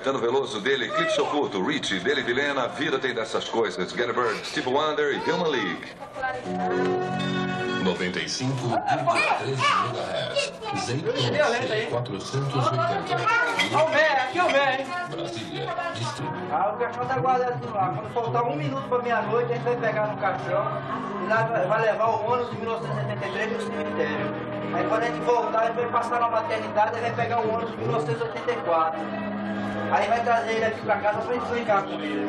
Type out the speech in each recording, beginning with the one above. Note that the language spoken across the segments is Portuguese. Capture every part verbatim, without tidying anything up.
Caetano Veloso dele, Eclipse Oculto, Richie, dele Vilena, a vida tem dessas coisas. Get a Bird, Steve Wonder e Human League. noventa e cinco vírgula três megahertz. Zenton quatrocentos e oitenta. Olha o Bé, aqui o Bé, hein? Brasília, distrito. Ah, o caixão tá guardado lá. Quando faltar um minuto pra meia-noite, a gente vai pegar no caixão e lá vai levar o ônibus de mil novecentos e setenta e três pro cemitério. Aí quando a gente voltar, a gente vai passar na maternidade e vai pegar o ônibus de mil novecentos e oitenta e quatro. Aí vai trazer ele aqui pra casa pra gente brincar com ele.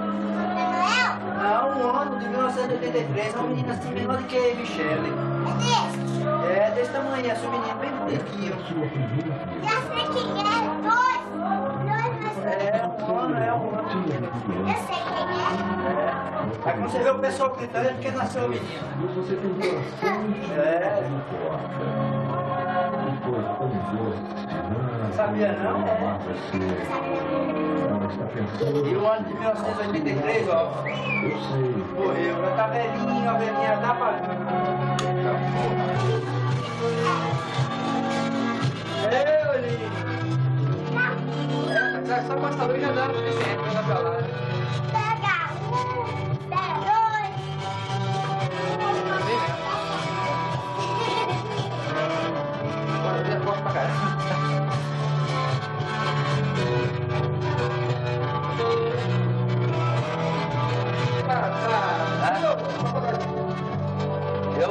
Não, um ano de mil novecentos e oitenta e três, é uma menina assim, menor do que Michele. É, desse tamanho, esse menino bem bonitinho. Já sei quem é, dois. É, um ano, é um ano. Eu sei quem é. É. Aí quando você vê o pessoal gritando, é porque nasceu o menino. É. Não sabia não? É. E o ano de mil novecentos e oitenta e três, ó. Morreu. Já tá velhinho, a velhinha dá pra... Ei, Olinho. É, só com essa luz já dá o suficiente pra pra lá. Pega um, pega dois. Agora eu posso pra caramba. Eu?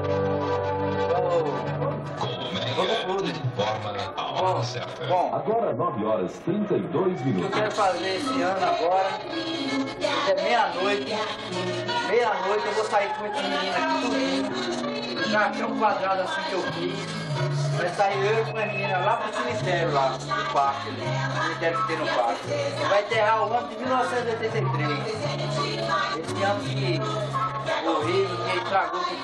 Colmeia informa a hora certa. Bom, Agora nove horas e trinta e dois o que eu minutos. quero fazer esse ano agora, é meia-noite, meia-noite eu vou sair com esse menino aqui tudinho, já achei um quadrado assim que eu fiz, vai sair eu com a menina lá pro cemitério lá, no parque ali, no cemitério que tem no parque. Vai enterrar o ano de mil novecentos e oitenta e três, esse ano que morri, que estragou tudo.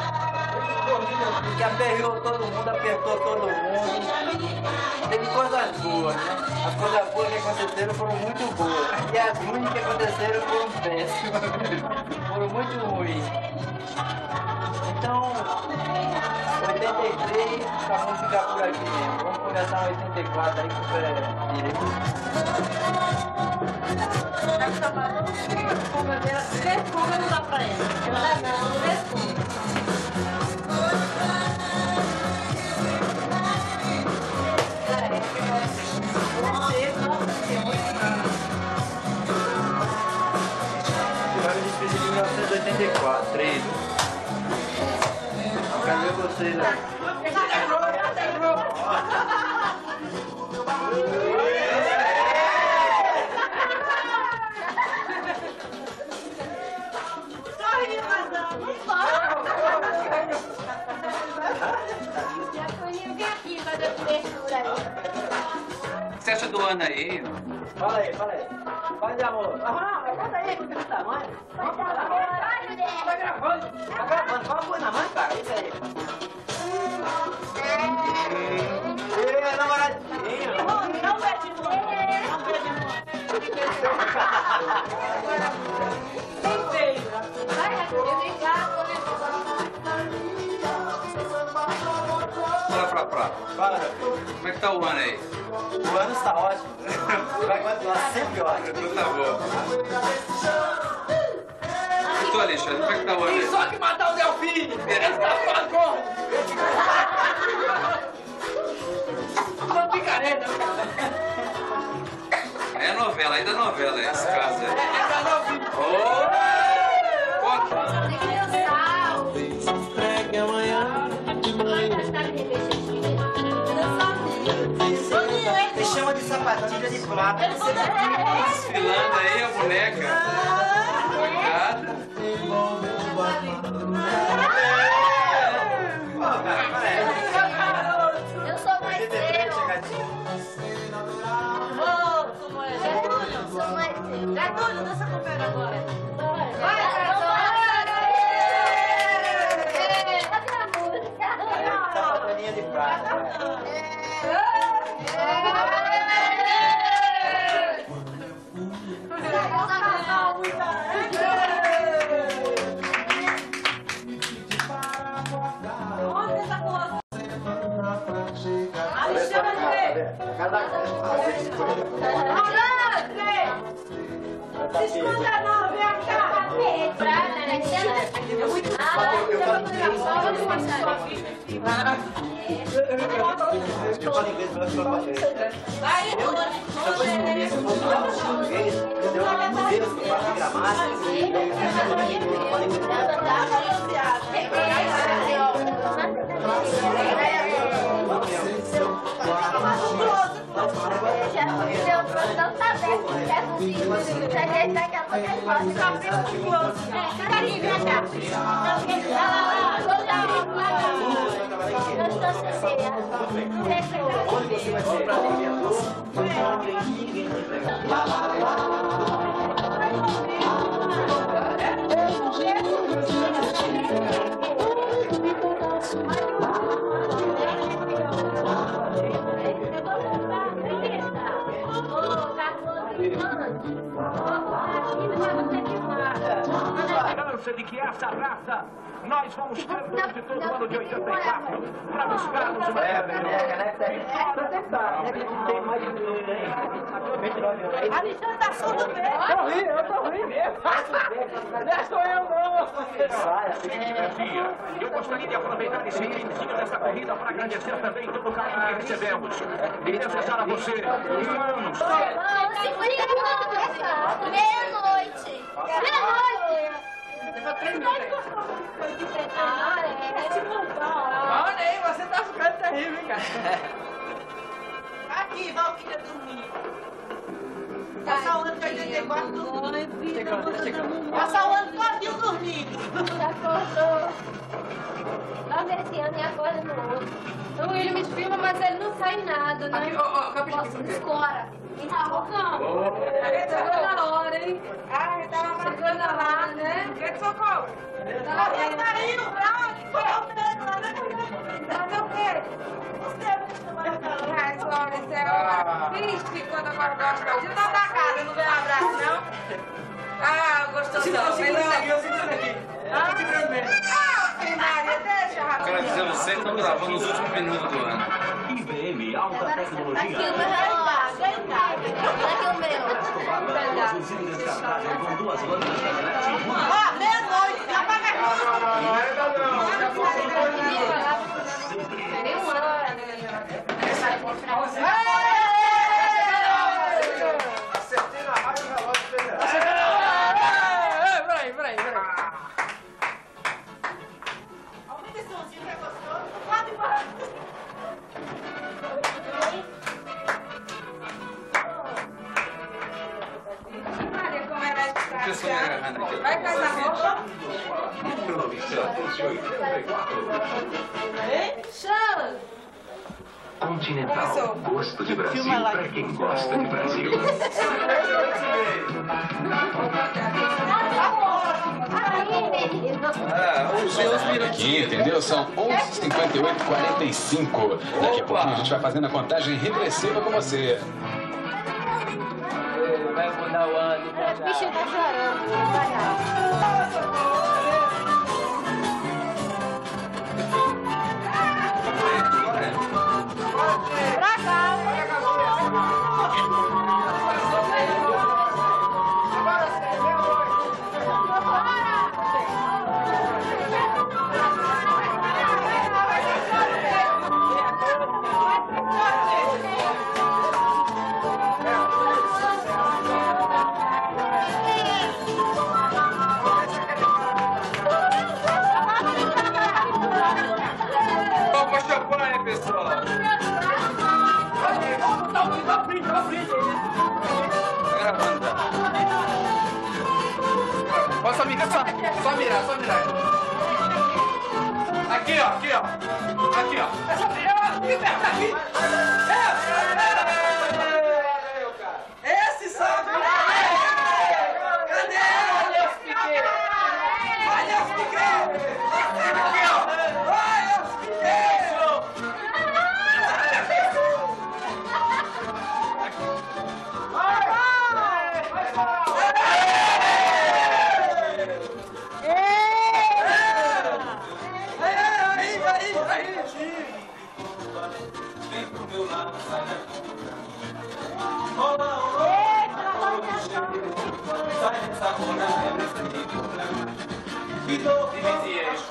Que aperreou todo mundo, apertou todo mundo. Teve coisas boas, né? As coisas boas que aconteceram foram muito boas. E as ruins que aconteceram foram péssimas. Foram muito ruins. Então, oitenta e três, tá, vamos ficar por aqui mesmo. Vamos começar em oitenta e quatro aí com o pé direito. Três comas não dá pra ele. Não dá não, três comas. Você vai me despedir de mil novecentos e oitenta e quatro, três. Cadê vocês aí? O que você acha do ano aí? Fala aí, fala aí. Vai de amor. Ah, conta aí, com esse tamanho. Vai dar trabalho dele. Tá gravando? Tá gravando. Fala coisa na mãe, cara. Isso aí. Ei, namoradinho. Não pede muito. Não pede muito. Bem feio. Vai, Raquel, vem cá. Fala pra pra. Fala, Como é que tá o ano aí? o ano está ótimo. Vai continuar sempre ótimo. Então tá bom. E tu, Alexandre, como é que tá o ano aí? Só que matar o Delfim! Ele tá falando! Uma picareta! É novela, ainda é novela esse caso aí. É pra Delfim! Ô! Conta. Me chama de sapatilha de prata. Desfilando aí a boneca. Obrigada. Eu sou mais seu. Ô, sou mais Eu sou mais seu. Gatulho, dança comigo agora. Vai, Cadê a música? Sapatoninha de prata. Se esconda não, vem cá. Eu falo inglês, mas eu falo inglês. Aí, Eu falo inglês, eu falo português, entendeu? Deus, eu faço gramática, eu falo de que essa raça nós vamos ter durante todo o ano de oitenta e quatro para buscarmos uma É, né? Tem mais de um milhão aí. Alexandre tá surdo mesmo. Tô rindo, eu tô rindo mesmo. Não é só eu, não. Eu gostaria de aproveitar esse início dessa corrida para agradecer também todo o carinho que recebemos e desejar a você um ano Meia-noite. Meia-noite. Olha aí, você tá ficando terrível, cara. Aqui, Valquíria dormir. Passar o ano de oitenta e quatro dormindo. Passar o ano todinho dormindo. Já acordou. Dorme esse ano e acorda no outro. O William me filma, mas ele não sai nada, né? Aqui, ó, ó, capricha aqui, capricha. Escora. Chegou na hora, hein? Ah, ele tava Chegou na hora, né? O que que socorro? Tava caindo, bravo. Foi o dedo lá, né? Fazer o quê? Os dedos que não vai Glória, isso é triste quando agora gosta. De não da casa, não vem um abraço, não? Ah, gostosão. Segura aqui, eu seguro aqui. Ah, segurando mesmo. Ah, Maria, deixa, rapaz. Quero dizer, vocês estão gravando os últimos minutos do ano. I B M Alta Tecnologia. Aqui o meu relógio. Aqui o meu. Os índios descartáveis com duas lâmpadas da Net. Ó, meia-noite, apaga aqui. Não, ainda não. Tem um ano. Acertei na rádio o relógio federal. Peraí, peraí, peraí. Aumenta esse somzinho que é gostoso. Pode ir embora. Maria, como é mais O que eu sou agarrando aqui? Vai casar roupa? mil novecentos e oitenta e quatro. Chama! Continental. Gosto de Brasil para quem gosta de Brasil. Ah, os seus Aqui, entendeu? São onze e cinquenta e oito, quarenta e cinco. Daqui a pouquinho a gente vai fazendo a contagem regressiva com você. Vai mudar o ano. O bichinho tá chorando. Pra cá. Vamos pra champanhe, pessoal. Tá gravando, tá? Pode só mirar, só, só mirar, só mirar. Aqui, ó, aqui, ó. Aqui, ó. É só mirar, aqui, perto, aqui. Esse sabe! Cadê ele, os pequenos? Olha os pequenos! Aqui, ó! Olha os pequenos! Aí, aí, aí! Vem pro meu lado, sai daqui. Sai dessa roda, lembra esse amigo. Pitou, Vinícius.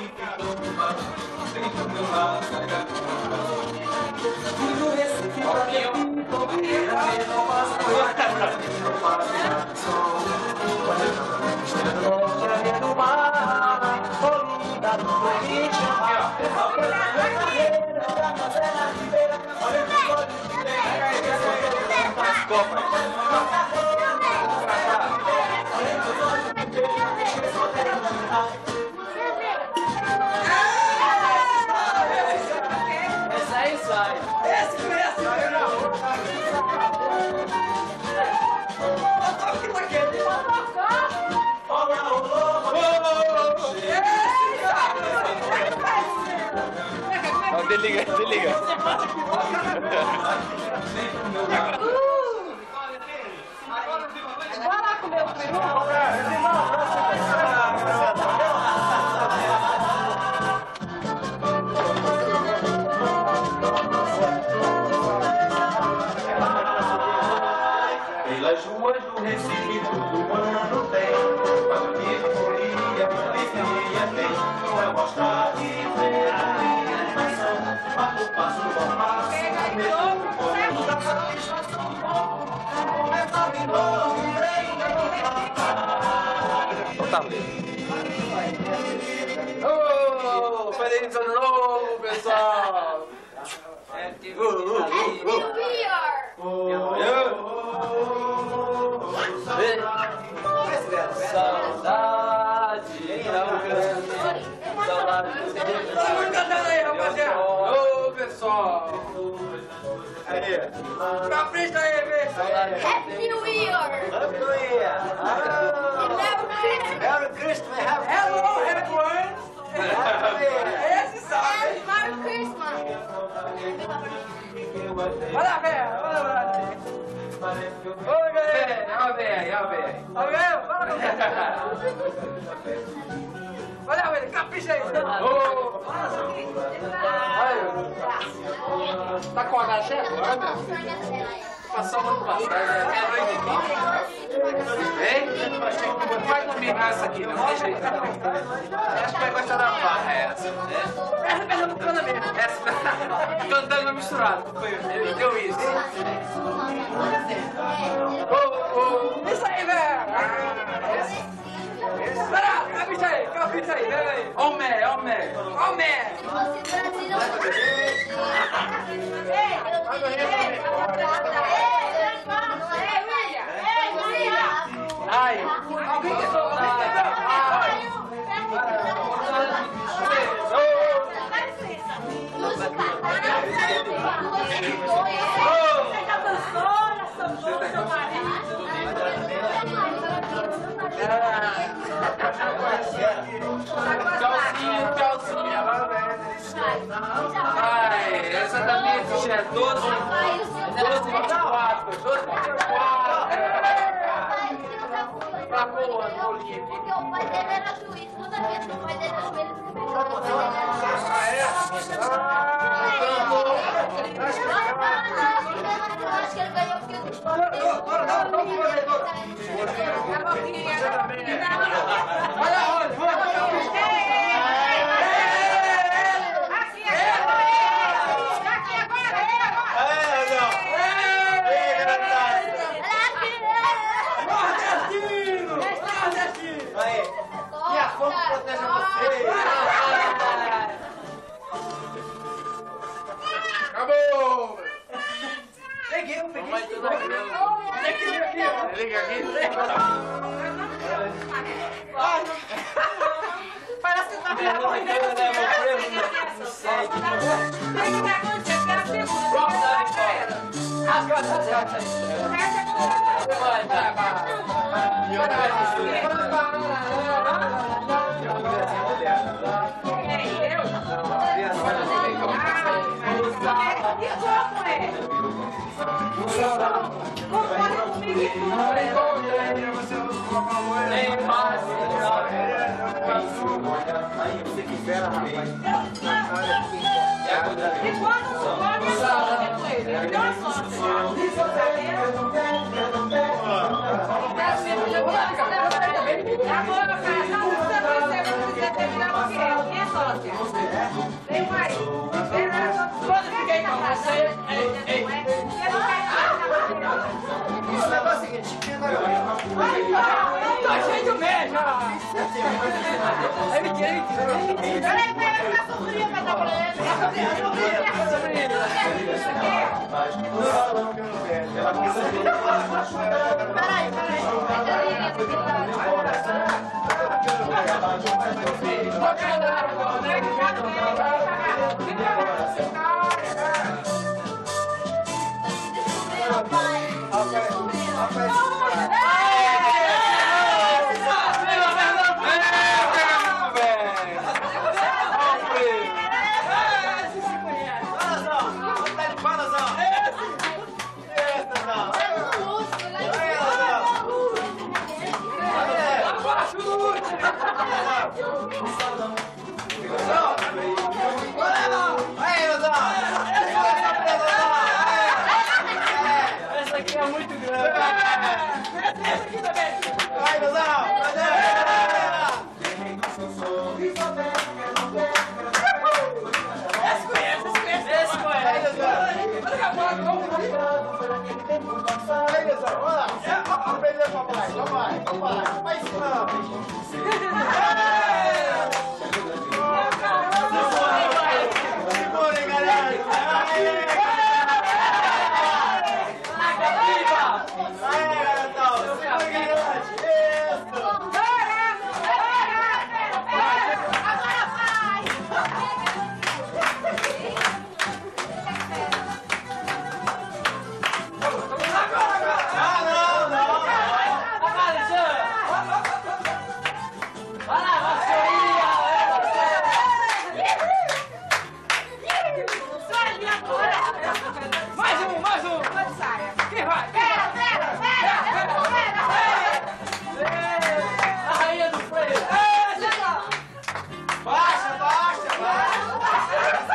Vem pro meu lado, sai daqui. Tudo recebi pra mim, tô brincando, não passa por não passa quando eu tava estrela longe, areia do mar, colida no corrente, da fazenda ribeira, olha que pode viver, as copas. Essa aí sai. Esse foi esse. Eu tô aqui naquele. Olá, olá. Desliga, desliga. Bora comer o peru? Pelas ruas do Recife todo ano tem quando me folia, alegria tem. Não é mostrar e ver a minha animação, mas o passo bom passo, mesmo com da satisfação do povo, começa de novo, vem Oh, feliz ano novo, pessoal! Happy New Year! Saudade, saudade. Vamos cantando aí, rapaziada! Ô, pessoal! Aí, capricha aí, vem! Happy New Year! Happy New Year! Merry Christmas! Hello, everyone! Esse sabe! Merry Christmas! Olha lá, velho! Olha lá! Oi, velho! Olha velho, olha velho! Olha velho! Olha velho, capricha aí! Tá com a agacheta? Passou muito passado, meia-noite aqui. Hein? Não vai combinar essa aqui, não tem jeito. Acho que vai gostar da barra essa. Essa pegando cana mesmo. Essa cantando misturado. Ele deu isso. Isso aí, velho! Espera, capricha aí, capricha aí, vem aí. Homem, homem, homem! Ai, alguém que sou calcinha, calcinha, agora vem. Ai, essa também é doze, doze, vinte e quatro, doze, vinte e quatro. Pra boa, bolinha aqui. Porque o pai dele era juiz, toda vez que o pai dele era juiz, ele sempre falava que o pai dele era juiz. Ah, é? Eu acho que ele ganhou porque ele Bora, bora, bora, bora, bora. Olha onde, vamos. Aqui, aqui, aqui, agora, agora. Nordestino! Nordestino! Aí, e a fonte proteja você! Acabou! Peguei, eu peguei. Mas tudo aqui. Aqui, aqui. Liga aqui. Parece que tá vendo uma ideia. Não sei. Tem que ver quando você quer a segunda. Rasga, rasga. Vai, vai, vai. Concorre comigo. Nem mais. Aí você que espera, rapaz. E quando o Sônia é com ele, ele deu uma Agora, cara, não precisa você, você terminar o quê? Quem é sócia? Tem um aí. Quando eu fiquei com você, ei, ei. Esse negócio é o seguinte, tenta agora. Não tô cheio de medo. Ele quer, ele quer. Peraí, peraí, a sobrinha vai dar pra ele. A sobrinha, a sobrinha. A sobrinha. No salão que eu não quero. Ela precisa. Peraí, peraí. Essa aqui é muito grande. Essa aqui também. Vai, Luzão. Esse conhece, esse conhece. Esse conhece. Vai, Luzão. Olha a bola, vamos. Vai, Luzão, vamos lá. Vamos aprender o papai. Vamos lá, vamos lá. Vai ensinando. Segurem, galera. Mais um, mais um. Quem vai? Pera, pera, pera, pera. A rainha do freio. Baixa, baixa, baixa.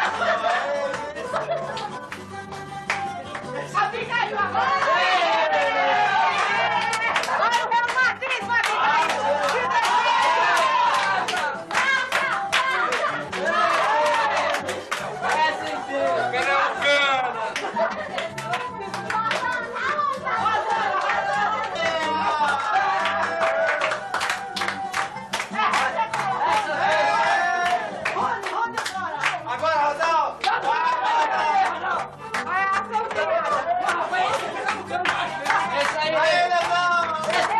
A picadinha agora. Olha o meu Matriz, Agora, Rodão. Esse aí. Aí, Rodão.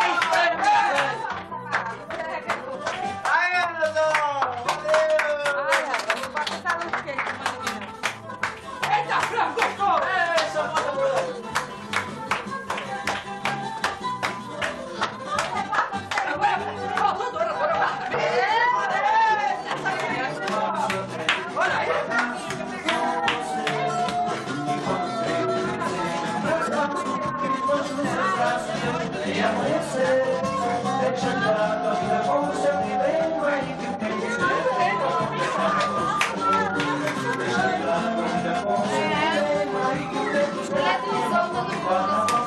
Aí, Rodão. Valeu. Eita, frango, gostou! Essa moda. E amanhecer, deixa andar tua vida como sempre vem, vai que tem que ser. Deixa andar tua vida como sempre vem, vai que tem que ser. Eletrizou todo mundo.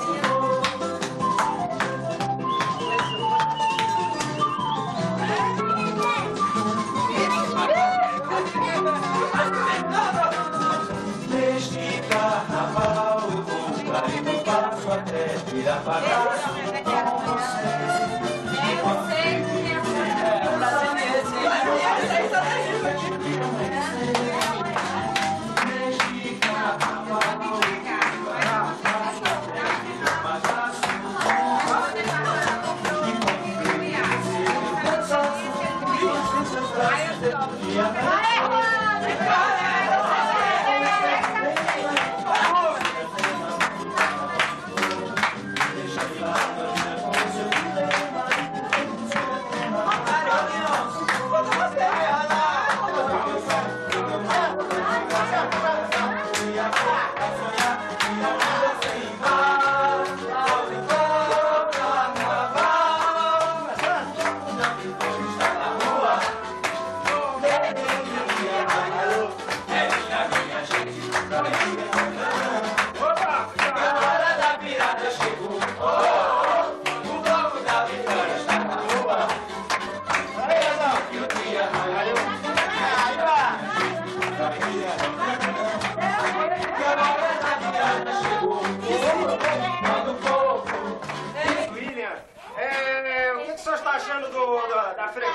Neste carnaval eu vou cair no passo até vir apagar com você. É pra ser esse. Neste carnaval eu vou Deixa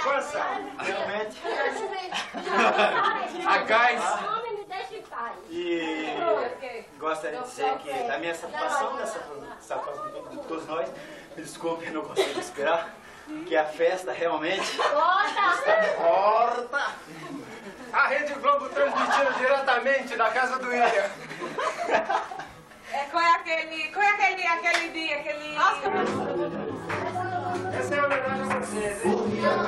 força, realmente. A gás. E gostaria de dizer que a minha satisfação dessa satisfação de todos nós, me desculpe, não consigo esperar, que a festa realmente está morta. A Rede Globo transmitindo diretamente da casa do William. É, qual é aquele, qual é aquele, aquele dia, aquele... Essa é a homenagem a vocês, hein?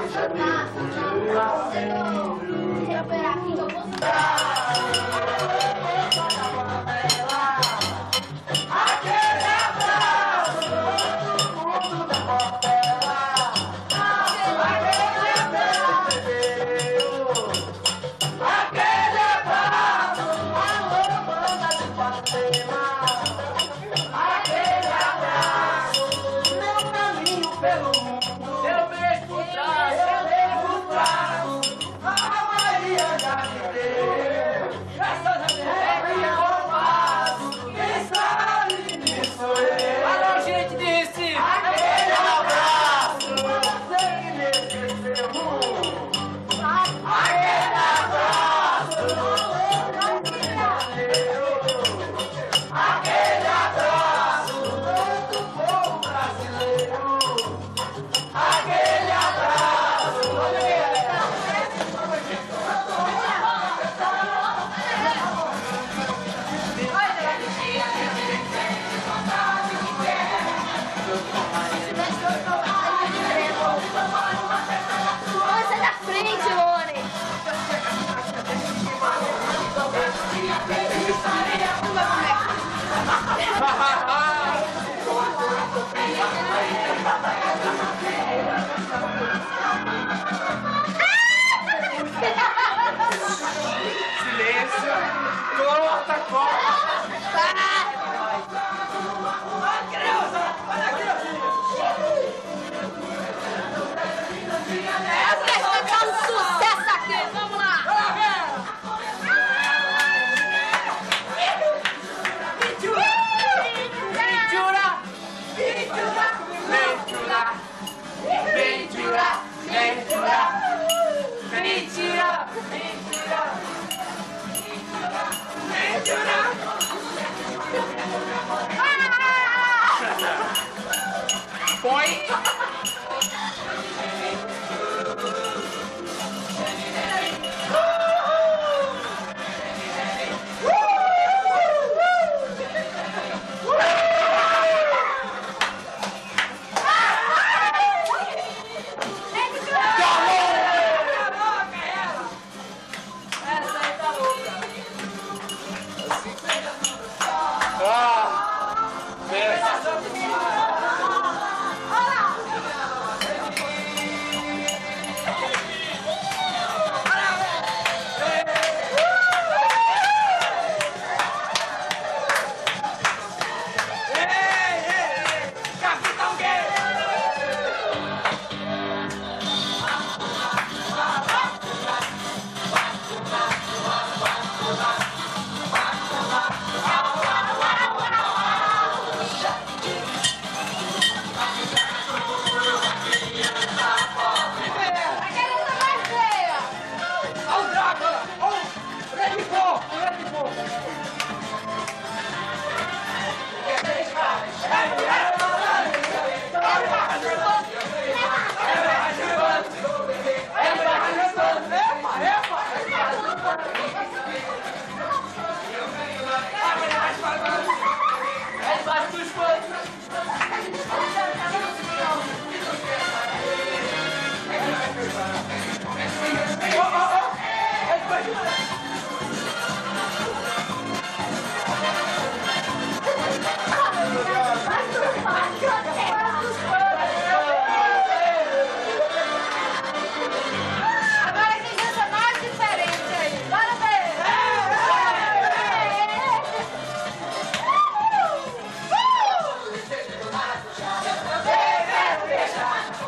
Silêncio! Corta, corta! Põe!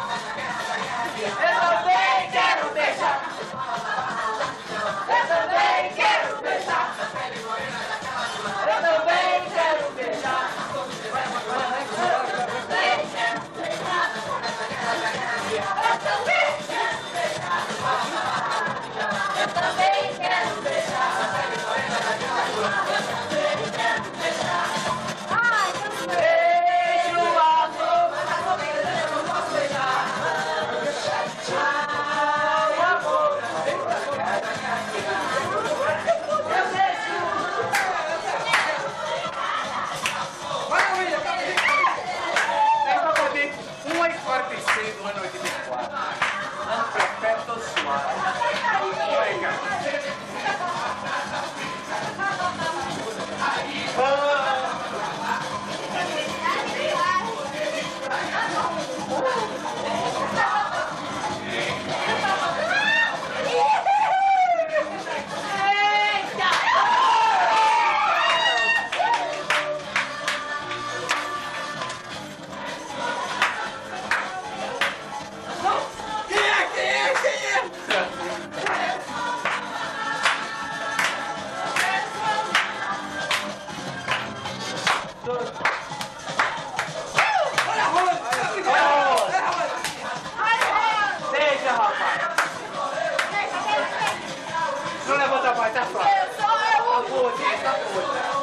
Eu também quero deixar. Eu também essa frase. Tá boa, gente, tá boa.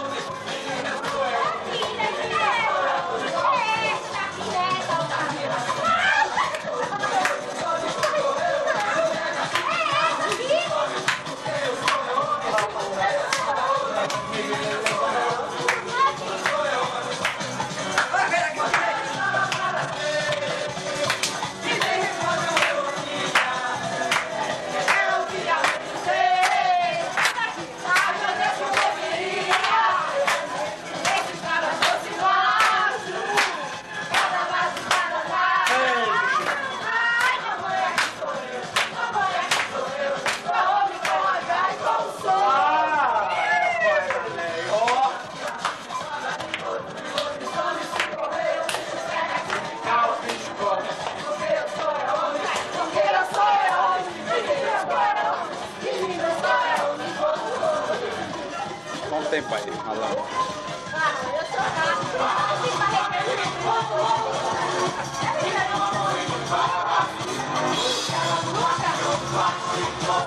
Quanto tempo aí, Alan? Ah, eu tô